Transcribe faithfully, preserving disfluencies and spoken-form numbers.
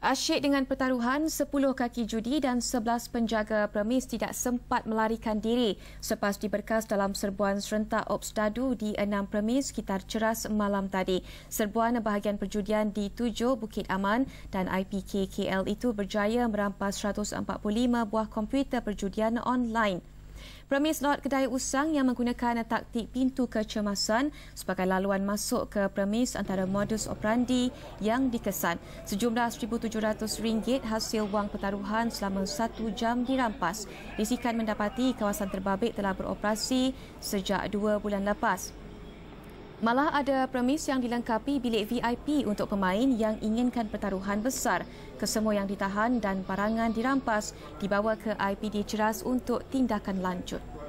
Asyik dengan pertaruhan, sepuluh kaki judi dan sebelas penjaga premis tidak sempat melarikan diri selepas diberkas dalam serbuan serentak Ops Dadu di enam premis sekitar Ceras malam tadi. Serbuan bahagian perjudian di tujuh Bukit Aman dan I P K K L itu berjaya merampas seratus empat puluh lima buah komputer perjudian online. Premis lot kedai usang yang menggunakan taktik pintu kecemasan sebagai laluan masuk ke premis antara modus operandi yang dikesan. Sejumlah seribu tujuh ratus ringgit hasil wang pertaruhan selama satu jam dirampas. Risikan mendapati kawasan terbabit telah beroperasi sejak dua bulan lepas. Malah ada premis yang dilengkapi bilik V I P untuk pemain yang inginkan pertaruhan besar. Kesemua yang ditahan dan barangan dirampas dibawa ke I P D Ceras untuk tindakan lanjut.